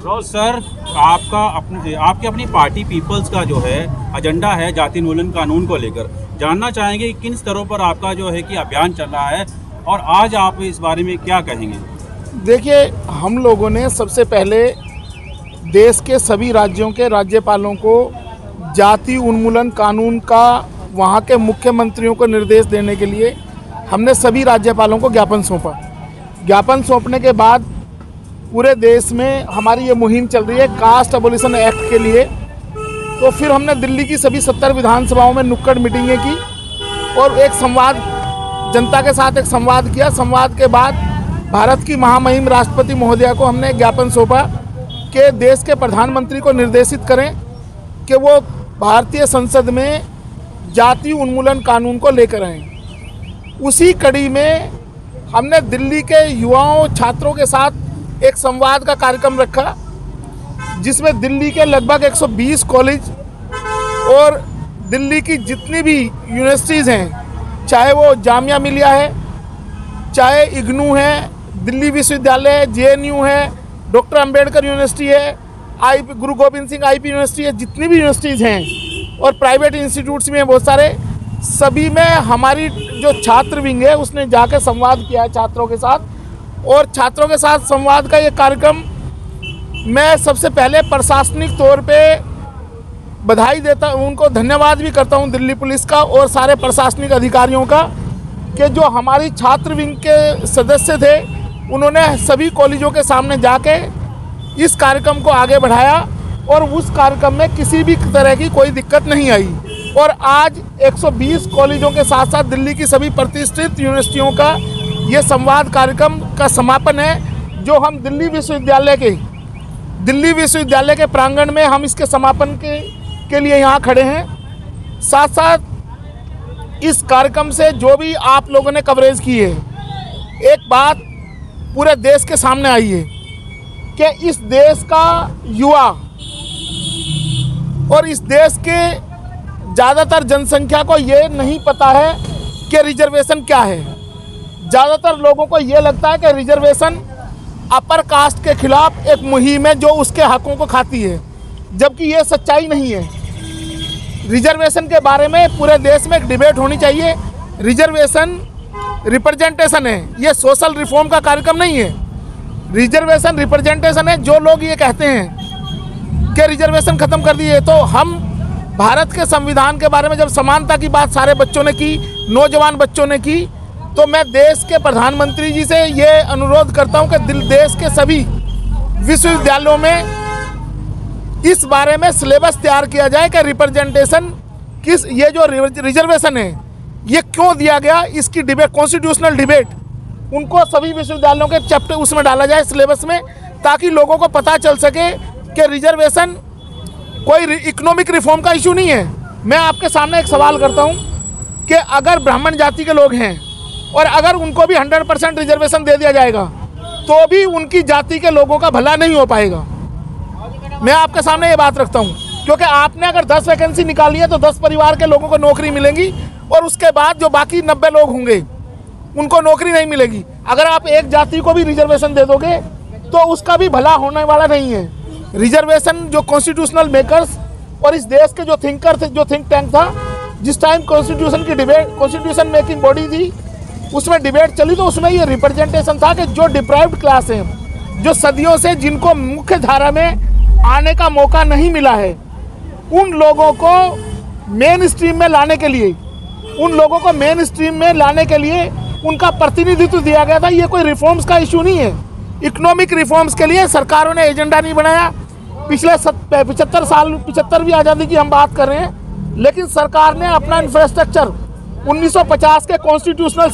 तो सर आपकी अपनी पार्टी पीपल्स का जो है एजेंडा है जाति उन्मूलन कानून को लेकर, जानना चाहेंगे किन स्तरों पर आपका जो है कि अभियान चल रहा है और आज आप इस बारे में क्या कहेंगे? देखिए, हम लोगों ने सबसे पहले देश के सभी राज्यों के राज्यपालों को जाति उन्मूलन कानून का वहाँ के मुख्यमंत्रियों को निर्देश देने के लिए हमने सभी राज्यपालों को ज्ञापन सौंपा। ज्ञापन सौंपने के बाद पूरे देश में हमारी ये मुहिम चल रही है कास्ट एबोलिशन एक्ट के लिए। तो फिर हमने दिल्ली की सभी 70 विधानसभाओं में नुक्कड़ मीटिंगें की और एक संवाद, जनता के साथ एक संवाद किया। संवाद के बाद भारत की महामहिम राष्ट्रपति महोदया को हमने ज्ञापन सौंपा कि देश के प्रधानमंत्री को निर्देशित करें कि वो भारतीय संसद में जाति उन्मूलन कानून को लेकर आएँ। उसी कड़ी में हमने दिल्ली के युवाओं छात्रों के साथ एक संवाद का कार्यक्रम रखा, जिसमें दिल्ली के लगभग 120 कॉलेज और दिल्ली की जितनी भी यूनिवर्सिटीज़ हैं, चाहे वो जामिया मिलिया है, चाहे इग्नू है, दिल्ली विश्वविद्यालय है, JNU है, डॉक्टर अंबेडकर यूनिवर्सिटी है, गुरु गोविंद सिंह IP यूनिवर्सिटी है, जितनी भी यूनिवर्सिटीज़ हैं और प्राइवेट इंस्टीट्यूट्स भी हैं बहुत सारे, सभी में हमारी जो छात्र विंग है उसने जाकर संवाद किया है छात्रों के साथ। और छात्रों के साथ संवाद का ये कार्यक्रम मैं सबसे पहले प्रशासनिक तौर पे बधाई देता हूँ, उनको धन्यवाद भी करता हूँ दिल्ली पुलिस का और सारे प्रशासनिक अधिकारियों का, कि जो हमारी छात्र विंग के सदस्य थे उन्होंने सभी कॉलेजों के सामने जाके इस कार्यक्रम को आगे बढ़ाया और उस कार्यक्रम में किसी भी तरह की कोई दिक्कत नहीं आई। और आज 120 कॉलेजों के साथ साथ दिल्ली की सभी प्रतिष्ठित यूनिवर्सिटियों का ये संवाद कार्यक्रम का समापन है, जो हम दिल्ली विश्वविद्यालय के प्रांगण में हम इसके समापन के लिए यहाँ खड़े हैं। साथ साथ इस कार्यक्रम से जो भी आप लोगों ने कवरेज की है, एक बात पूरे देश के सामने आई है कि इस देश का युवा और इस देश के ज़्यादातर जनसंख्या को ये नहीं पता है कि रिजर्वेशन क्या है। ज़्यादातर लोगों को ये लगता है कि रिजर्वेशन अपर कास्ट के खिलाफ एक मुहिम है जो उसके हकों को खाती है, जबकि ये सच्चाई नहीं है। रिजर्वेशन के बारे में पूरे देश में एक डिबेट होनी चाहिए। रिजर्वेशन रिप्रेजेंटेशन है, ये सोशल रिफॉर्म का कार्यक्रम नहीं है। रिजर्वेशन रिप्रेजेंटेशन है। जो लोग ये कहते हैं कि रिजर्वेशन ख़त्म कर दिए, तो हम भारत के संविधान के बारे में जब समानता की बात सारे बच्चों ने की, नौजवान बच्चों ने की, तो मैं देश के प्रधानमंत्री जी से ये अनुरोध करता हूं कि देश के सभी विश्वविद्यालयों में इस बारे में सिलेबस तैयार किया जाए कि रिप्रेजेंटेशन ये जो रिजर्वेशन है ये क्यों दिया गया, इसकी डिबेट, कॉन्स्टिट्यूशनल डिबेट, उनको सभी विश्वविद्यालयों के चैप्टर उसमें डाला जाए सिलेबस में, ताकि लोगों को पता चल सके कि रिजर्वेशन कोई इकोनॉमिक रिफॉर्म का इशू नहीं है। मैं आपके सामने एक सवाल करता हूं कि अगर ब्राह्मण जाति के लोग हैं और अगर उनको भी 100% रिजर्वेशन दे दिया जाएगा तो भी उनकी जाति के लोगों का भला नहीं हो पाएगा। मैं आपके सामने ये बात रखता हूं, क्योंकि आपने अगर 10 वैकेंसी निकाली है तो 10 परिवार के लोगों को नौकरी मिलेगी और उसके बाद जो बाकी 90 लोग होंगे उनको नौकरी नहीं मिलेगी। अगर आप एक जाति को भी रिजर्वेशन दे दोगे तो उसका भी भला होने वाला नहीं है। रिजर्वेशन जो कॉन्स्टिट्यूशनल मेकर्स और इस देश के जो थिंकर थे, जो थिंक टैंक था, जिस टाइम कॉन्स्टिट्यूशन की डिबेट, कॉन्स्टिट्यूशन मेकिंग बॉडी थी, उसमें डिबेट चली, तो उसमें ये रिप्रेजेंटेशन था कि जो डिप्राइव्ड क्लास हैं, जो सदियों से जिनको मुख्य धारा में आने का मौका नहीं मिला है, उन लोगों को मेन स्ट्रीम में लाने के लिए उनका प्रतिनिधित्व दिया गया था। ये कोई रिफॉर्म्स का इशू नहीं है। इकोनॉमिक रिफॉर्म्स के लिए सरकारों ने एजेंडा नहीं बनाया। पिछले 75वीं आज़ादी की हम बात कर रहे हैं, लेकिन सरकार ने अपना इंफ्रास्ट्रक्चर 1950 के कॉन्स्टिट्यूशनल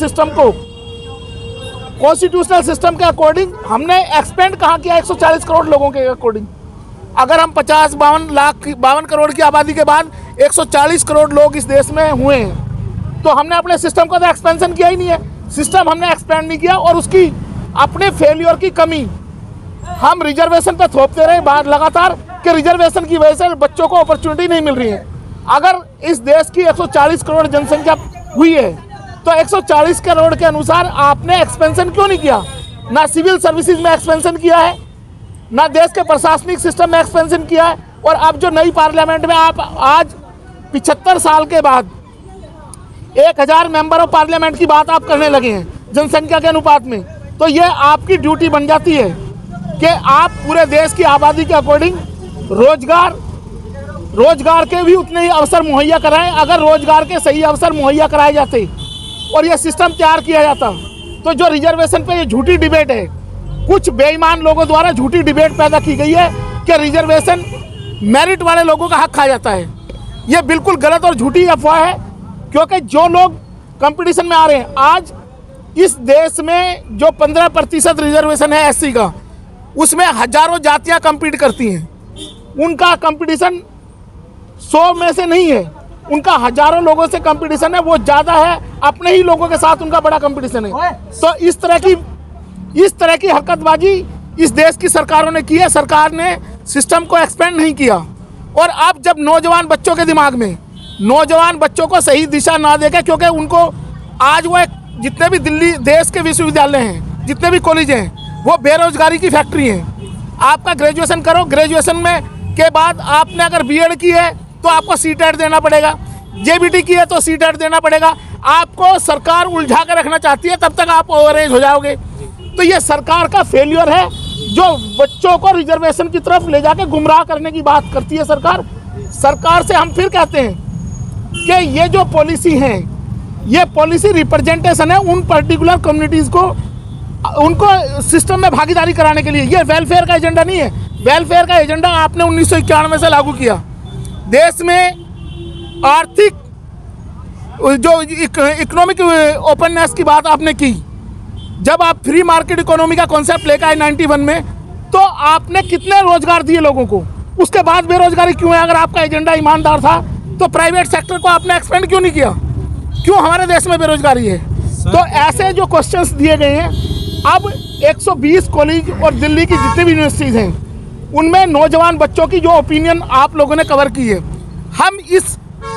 सिस्टम के अकॉर्डिंग हमने एक्सपेंड कहाँ किया, 140 करोड़ लोगों के अकॉर्डिंग। अगर हम 52 करोड़ की आबादी के बाद 140 करोड़ लोग इस देश में हुए हैं, तो हमने अपने सिस्टम का तो एक्सपेंशन किया ही नहीं है। सिस्टम हमने एक्सपेंड नहीं किया और उसकी अपने फेलियर की कमी हम रिजर्वेशन पे थोपते रहे लगातार कि रिजर्वेशन की वजह से बच्चों को अपॉर्चुनिटी नहीं मिल रही है। अगर इस देश की 140 करोड़ जनसंख्या हुई है तो 140 करोड़ के अनुसार आपने एक्सपेंशन क्यों नहीं किया? ना सिविल सर्विसेज में एक्सपेंशन किया है, ना देश के प्रशासनिक सिस्टम में एक्सपेंशन किया है। और अब जो नई पार्लियामेंट में आप आज 75 साल के बाद 1000 मेंबर ऑफ पार्लियामेंट की बात आप करने लगे हैं जनसंख्या के अनुपात में, तो ये आपकी ड्यूटी बन जाती है कि आप पूरे देश की आबादी के अकॉर्डिंग रोजगार के भी उतने ही अवसर मुहैया कराएं। अगर रोजगार के सही अवसर मुहैया कराए जाते और ये सिस्टम तैयार किया जाता, तो जो रिजर्वेशन पे ये झूठी डिबेट है, कुछ बेईमान लोगों द्वारा झूठी डिबेट पैदा की गई है कि रिजर्वेशन मेरिट वाले लोगों का हक खा जाता है। ये बिल्कुल गलत और झूठी अफवाह है, क्योंकि जो लोग कंपटीशन में आ रहे हैं, आज इस देश में जो 15% रिजर्वेशन है एससी का, उसमें हजारों जातियां compete करती हैं। उनका कंपटीशन 100 में से नहीं है, उनका हजारों लोगों से कंपटीशन है, वो ज़्यादा है, अपने ही लोगों के साथ उनका बड़ा कंपटीशन है। तो इस तरह की हरकतबाजी इस देश की सरकारों ने की है। सरकार ने सिस्टम को एक्सपेंड नहीं किया। और अब जब नौजवान बच्चों के दिमाग में, नौजवान बच्चों को सही दिशा ना देके, क्योंकि उनको आज वो जितने भी दिल्ली देश के विश्वविद्यालय हैं, जितने भी कॉलेज हैं, वो बेरोजगारी की फैक्ट्री हैं। आपका ग्रेजुएशन करो, ग्रेजुएशन में के बाद आपने अगर बीएड की है तो आपको सीटेट देना पड़ेगा, जेबीटी की है तो सीटेट देना पड़ेगा। आपको सरकार उलझा कर रखना चाहती है, तब तक आप ओवरेज हो जाओगे। तो ये सरकार का फेलियर है, जो बच्चों को रिजर्वेशन की तरफ ले जाके गुमराह करने की बात करती है सरकार। सरकार से हम फिर कहते हैं कि ये जो पॉलिसी है, ये पॉलिसी रिप्रेजेंटेशन है उन पर्टिकुलर कम्युनिटीज़ को, उनको सिस्टम में भागीदारी कराने के लिए। ये वेलफेयर का एजेंडा नहीं है। वेलफेयर का एजेंडा आपने 1991 से लागू किया। देश में आर्थिक जो इकोनॉमिक ओपननेस की बात आपने की, जब आप फ्री मार्केट इकोनॉमी का कॉन्सेप्ट लेकर आए 91 में, तो आपने कितने रोजगार दिए लोगों को? उसके बाद बेरोजगारी क्यों है? अगर आपका एजेंडा ईमानदार था तो प्राइवेट सेक्टर को आपने एक्सपेंड क्यों नहीं किया? क्यों हमारे देश में बेरोजगारी है? तो ऐसे जो क्वेश्चंस दिए गए हैं, अब 120 कॉलेज और दिल्ली की जितनी भी यूनिवर्सिटीज़ हैं, उनमें नौजवान बच्चों की जो ओपिनियन आप लोगों ने कवर की है, हम इस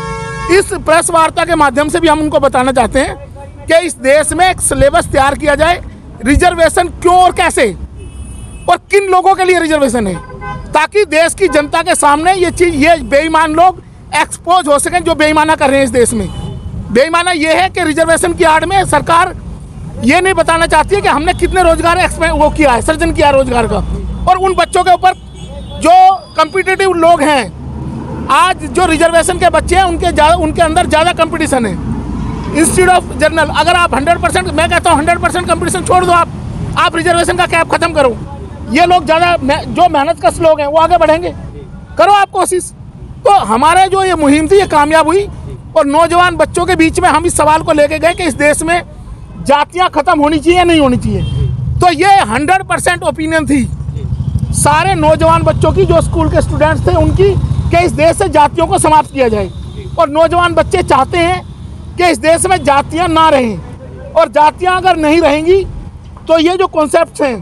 प्रेस वार्ता के माध्यम से भी हम उनको बताना चाहते हैं कि इस देश में एक सिलेबस तैयार किया जाए, रिजर्वेशन क्यों और कैसे और किन लोगों के लिए रिजर्वेशन है, ताकि देश की जनता के सामने ये बेईमान लोग एक्सपोज हो सकें जो बेईमाना कर रहे हैं इस देश में। बेईमाना ये है कि रिजर्वेशन की आड़ में सरकार ये नहीं बताना चाहती है कि हमने कितने रोजगार वो किया है, सृजन किया है रोजगार का। और उन बच्चों के ऊपर जो कम्पिटिटिव लोग हैं, आज जो रिजर्वेशन के बच्चे हैं, उनके अंदर ज़्यादा कंपटीशन है। इंस्टीट्यूट ऑफ जर्नल, अगर आप 100%, मैं कहता हूँ 100% कंपटीशन छोड़ दो, आप रिजर्वेशन का कैप खत्म करो। ये लोग ज़्यादा जो मेहनतकश लोग हैं वो आगे बढ़ेंगे, करो आप कोशिश। तो हमारे जो ये मुहिम थी ये कामयाब हुई, और नौजवान बच्चों के बीच में हम इस सवाल को लेके गए कि इस देश में जातियाँ खत्म होनी चाहिए या नहीं होनी चाहिए। तो ये 100% ओपिनियन थी सारे नौजवान बच्चों की, जो स्कूल के स्टूडेंट्स थे उनकी, कि इस देश से जातियों को समाप्त किया जाए। और नौजवान बच्चे चाहते हैं कि इस देश में जातियां ना रहें, और जातियां अगर नहीं रहेंगी तो ये जो कॉन्सेप्ट्स हैं,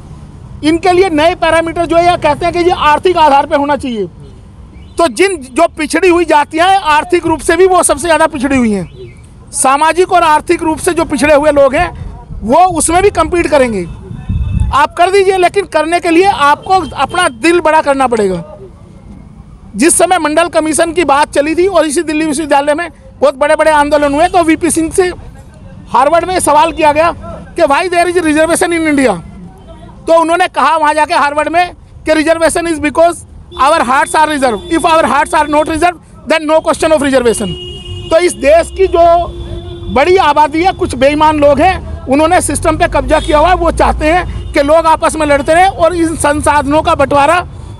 इनके लिए नए पैरामीटर जो है, या कहते हैं कि ये आर्थिक आधार पे होना चाहिए। तो जो पिछड़ी हुई जातियां हैं, आर्थिक रूप से भी वो सबसे ज़्यादा पिछड़ी हुई हैं, सामाजिक और आर्थिक रूप से जो पिछड़े हुए लोग हैं वो उसमें भी कम्पीट करेंगे। आप कर दीजिए, लेकिन करने के लिए आपको अपना दिल बड़ा करना पड़ेगा। जिस समय मंडल कमीशन की बात चली थी और इसी दिल्ली विश्वविद्यालय में बहुत बड़े बड़े आंदोलन हुए, तो वीपी सिंह से हार्वर्ड में सवाल किया गया कि why there is reservation in India. तो उन्होंने कहा वहाँ जाके हार्वर्ड में कि reservation is because our hearts are reserve, if our hearts are not reserve then no question of reservation. तो इस देश की जो बड़ी आबादी है, कुछ बेईमान लोग हैं, उन्होंने सिस्टम पे कब्जा किया हुआ है। वो चाहते हैं कि लोग आपस में लड़ते रहें और इन संसाधनों का बंटवारा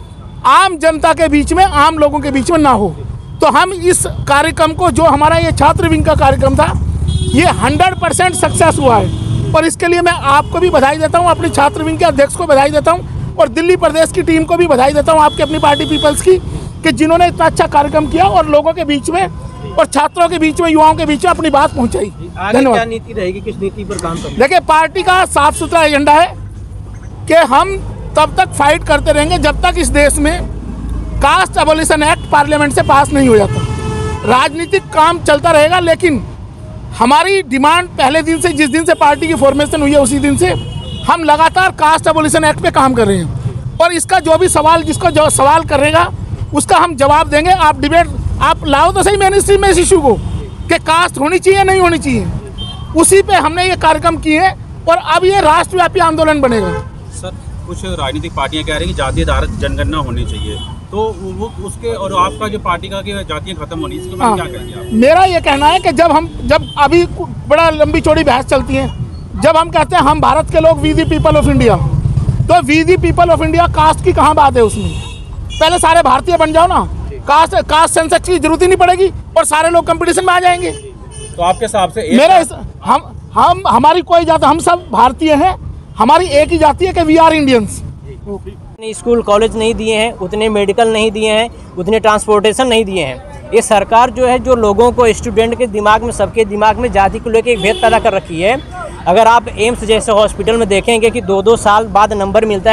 आम जनता के बीच में, आम लोगों के बीच में ना हो। तो हम इस कार्यक्रम को, जो हमारा ये छात्र विंग का कार्यक्रम था, ये 100% सक्सेस हुआ है। और इसके लिए मैं आपको भी बधाई देता हूँ, अपनी छात्र विंग के अध्यक्ष को बधाई देता हूँ, और दिल्ली प्रदेश की टीम को भी बधाई देता हूँ, आपकी अपनी पार्टी पीपल्स की, कि जिन्होंने इतना अच्छा कार्यक्रम किया और लोगों के बीच में और छात्रों के बीच में, युवाओं के बीच में अपनी बात पहुँचाई। धन्यवाद। क्या नीति रहेगी, किस नीति पर काम करेंगे? देखिए, पार्टी का साफ सुथरा एजेंडा है कि हम तब तक फाइट करते रहेंगे जब तक इस देश में कास्ट एबोलिशन एक्ट पार्लियामेंट से पास नहीं हो जाता। राजनीतिक काम चलता रहेगा, लेकिन हमारी डिमांड पहले दिन से, जिस दिन से पार्टी की फॉर्मेशन हुई है उसी दिन से हम लगातार कास्ट एबोलिशन एक्ट पे काम कर रहे हैं। और इसका जो भी सवाल, जिसको जो सवाल करेगा उसका हम जवाब देंगे। आप डिबेट आप लाओ तो सही मेन स्ट्रीम में इस इशू को कि कास्ट होनी चाहिए नहीं होनी चाहिए, उसी पे हमने ये कार्यक्रम किए और अब ये राष्ट्रव्यापी आंदोलन बनेगा। सर, कुछ राजनीतिक पार्टियां कह रही हैं कि जातीय आधारित जनगणना होनी चाहिए, तो वो उसके और आपका जो पार्टी का कि जातियां खत्म होनी, इसके बारे में क्या कहेंगे आप? मेरा ये कहना है कि जब अभी बड़ा लंबी चौड़ी बहस चलती है, जब हम कहते हैं हम भारत के लोग we the people of India, तो we the people of India caste की कहाँ बात है उसमें? पहले सारे भारतीय बन जाओ ना, कास्ट सेंसस की जरूरत ही नहीं पड़ेगी और सारे लोग कंपटीशन में आ जाएंगे। तो आपके हिसाब से हम हमारी कोई जाति, हम सब भारतीय हैं, हमारी एक ही जाति है कि we are Indians. School college नहीं दिए हैं, उतने मेडिकल नहीं दिए हैं, उतने ट्रांसपोर्टेशन नहीं दिए हैं। ये सरकार जो है, जो लोगों को, स्टूडेंट के दिमाग में, सबके दिमाग में जाति को लेकर एक भेद पैदा कर रखी है। अगर आप एम्स जैसे हॉस्पिटल में देखेंगे कि 2-2 साल बाद नंबर मिलता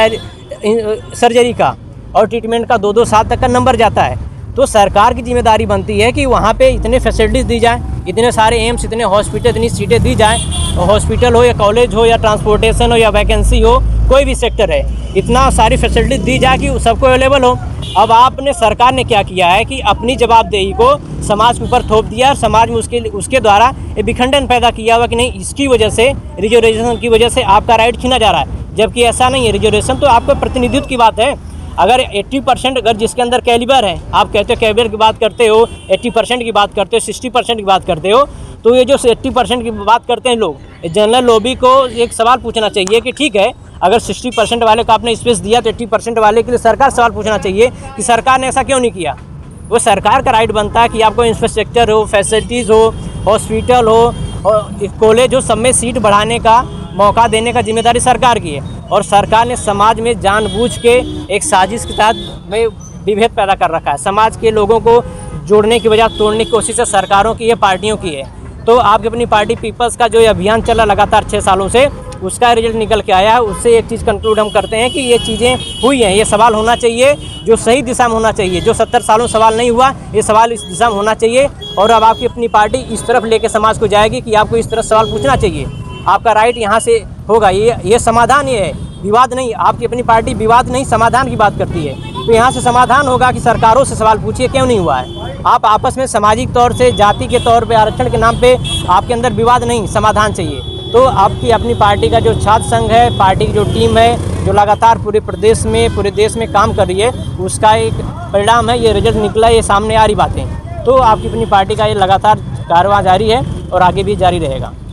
है सर्जरी का, और ट्रीटमेंट का 2-2 साल तक का नंबर जाता है, तो सरकार की जिम्मेदारी बनती है कि वहाँ पे इतने फैसिलिटीज़ दी जाएँ, इतने सारे एम्स, इतने हॉस्पिटल, इतनी सीटें दी जाएँ, हॉस्पिटल हो या कॉलेज हो या ट्रांसपोर्टेशन हो या वैकेंसी हो, कोई भी सेक्टर है, इतना सारी फैसिलिटीज़ दी जाए कि सबको अवेलेबल हो। अब आपने, सरकार ने क्या किया है कि अपनी जवाबदेही को समाज के ऊपर थोप दिया, और समाज में उसके द्वारा ये विखंडन पैदा किया हुआ कि नहीं, इसकी वजह से, रिजर्वेशन की वजह से आपका राइट छीना जा रहा है, जबकि ऐसा नहीं है। रिजर्वेशन तो आपका प्रतिनिधित्व की बात है। अगर 80% अगर जिसके अंदर कैलिबर है, आप कहते हो कैलिबर की बात करते हो, 80% की बात करते हो, 60% की बात करते हो, तो ये जो 80% की बात करते हैं लोग, जनरल लॉबी को एक सवाल पूछना चाहिए कि ठीक है, अगर 60% वाले को आपने स्पेस दिया तो 80% वाले के लिए सरकार सवाल पूछना चाहिए कि सरकार ने ऐसा क्यों नहीं किया। वो सरकार का राइट बनता है कि आपको इंफ्रास्ट्रक्चर हो, फैसिलिटीज़ हो, हॉस्पिटल हो और कॉलेज हो, सब में सीट बढ़ाने का मौका देने का जिम्मेदारी सरकार की है। और सरकार ने समाज में जानबूझ के एक साजिश के तहत में विभेद पैदा कर रखा है। समाज के लोगों को जोड़ने की बजाय तोड़ने की कोशिश सरकारों की है, पार्टियों की है। तो आपकी अपनी पार्टी पीपल्स का जो ये अभियान चला लगातार 6 सालों से, उसका रिजल्ट निकल के आया है। उससे एक चीज़ कंक्लूड हम करते हैं कि ये चीज़ें हुई हैं, ये सवाल होना चाहिए जो सही दिशा में होना चाहिए। जो 70 सालों सवाल नहीं हुआ, ये सवाल इस दिशा में होना चाहिए। और अब आपकी अपनी पार्टी इस तरफ लेके समाज को जाएगी कि आपको इस तरह सवाल पूछना चाहिए, आपका राइट यहाँ से होगा। ये समाधान ये है, विवाद नहीं। आपकी अपनी पार्टी विवाद नहीं, समाधान की बात करती है। तो यहाँ से समाधान होगा कि सरकारों से सवाल पूछिए क्यों नहीं हुआ है। आप आपस में सामाजिक तौर से, जाति के तौर पे, आरक्षण के नाम पे आपके अंदर विवाद नहीं, समाधान चाहिए। तो आपकी अपनी पार्टी का जो छात्र संघ है, पार्टी की जो टीम है, जो लगातार पूरे प्रदेश में, पूरे देश में काम कर रही है, उसका एक परिणाम है, ये रिजल्ट निकला, ये सामने आ रही बातें। तो आपकी अपनी पार्टी का ये लगातार कारवां जारी है और आगे भी जारी रहेगा।